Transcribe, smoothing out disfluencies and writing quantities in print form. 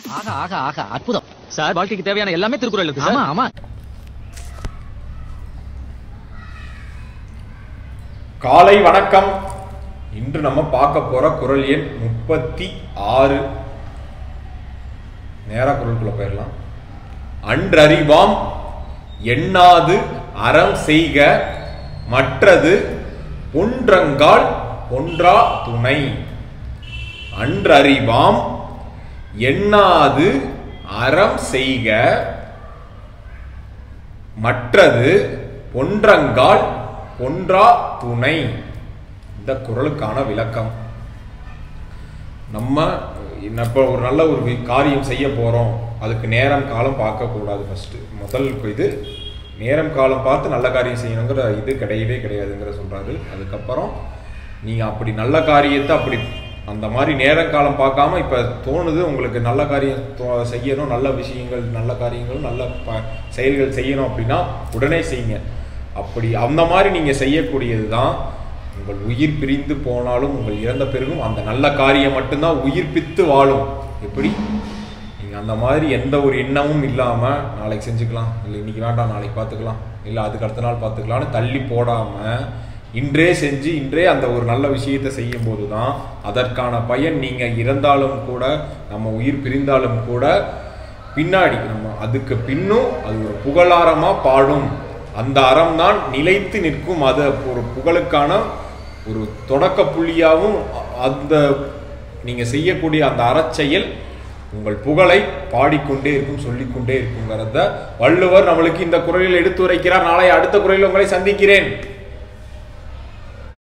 ஆகா ஆகா ஆகா அற்புதம் சார். வாழ்க்கைக்கு தேவையான எல்லாமே திருக்குறள் இருக்கு சார். ஆமா. காலை வணக்கம். இன்று நம்ம பார்க்க போற குறள் எண் 36. நேரா குறளுக்குள்ள போயிடலாம். அன்றறிவாம் எண்ணாது அறம் செய்க மற்றது ஒன்றங்கால் ஒன்றா துணை. அன்றறிவாம் எண்ணாது அறம் செய்க மற்றது ஒன்றங்கால் ஒன்றா துணை. இந்த குறளுக்கான விளக்கம். நம்ம இப்போ ஒரு நல்ல ஒரு காரியம் செய்ய போறோம், அதுக்கு நேரம் காலம் பார்க்க கூடாது. ஃபர்ஸ்ட் முதல் இது நேரம் காலம் பார்த்து நல்ல காரியம் செய்யணுங்கிற இது கிடையவே கிடையாதுங்கிற சொல்றாரு. அதுக்கப்புறம் நீங்க அப்படி நல்ல காரியத்தை அப்படி அந்த மாதிரி நேரம் காலம் பார்க்காம இப்ப தோணுது உங்களுக்கு நல்ல காரியம் செய்யணும், நல்ல விஷயங்கள் நல்ல காரியங்களும் நல்ல செயல்கள் செய்யணும் அப்படின்னா உடனே செய்யுங்க. அப்படி அந்த மாதிரி நீங்க செய்யக்கூடியது தான் உங்கள் உயிர் பிரிந்து போனாலும் உங்கள் இறந்த பிறகும் அந்த நல்ல காரியம் மட்டும்தான் உயிர்ப்பித்து வாழும். எப்படி நீங்க அந்த மாதிரி எந்த ஒரு எண்ணமும் இல்லாம நாளைக்கு செஞ்சுக்கலாம், இல்லை இன்னைக்கு வேண்டாம் நாளைக்கு பார்த்துக்கலாம், இல்லை அதுக்கு அடுத்த நாள் பார்த்துக்கலாம்னு தள்ளி போடாம இன்றே செஞ்சு இன்றே அந்த ஒரு நல்ல விஷயத்தை செய்யும் போது தான் அதற்கான பயன் நீங்க இறந்தாலும் கூட நம்ம உயிர் பிரிந்தாலும் கூட பின்னாடி நம்ம அதுக்கு பின்னும் அது ஒரு புகழாரமா பாடும். அந்த அறம் தான் நிலைத்து நிற்கும். அது ஒரு புகழுக்கான ஒரு தொடக்க புள்ளியாகவும் அந்த நீங்க செய்யக்கூடிய அந்த அறச்செயல் உங்கள் புகழை பாடிக்கொண்டே இருக்கும், சொல்லிக்கொண்டே இருக்குங்கிறத வள்ளுவர் நம்மளுக்கு இந்த குறளில் எடுத்து உரைக்கிறார். நாளை அடுத்த குறளில் உங்களை சந்திக்கிறேன்.